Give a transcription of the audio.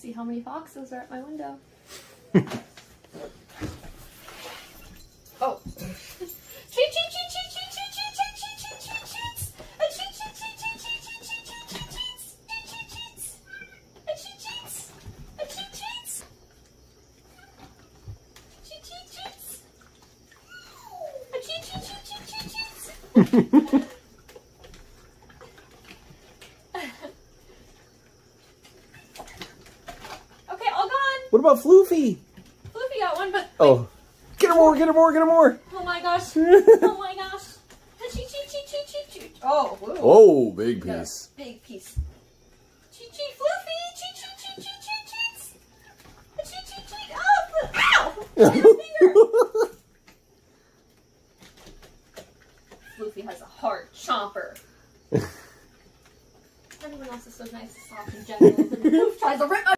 See how many foxes are at my window. Oh. Okay, all gone. What about Floofy? Floofy got one, but oh, get her more, get her more, get her more. Oh my gosh! Oh my gosh! Oh, whoa. Oh, big piece. Big piece. Floofy! Oh, ow! Floofy has a hard chomper. Everyone else is so nice, soft, and gentle. Tries to rip my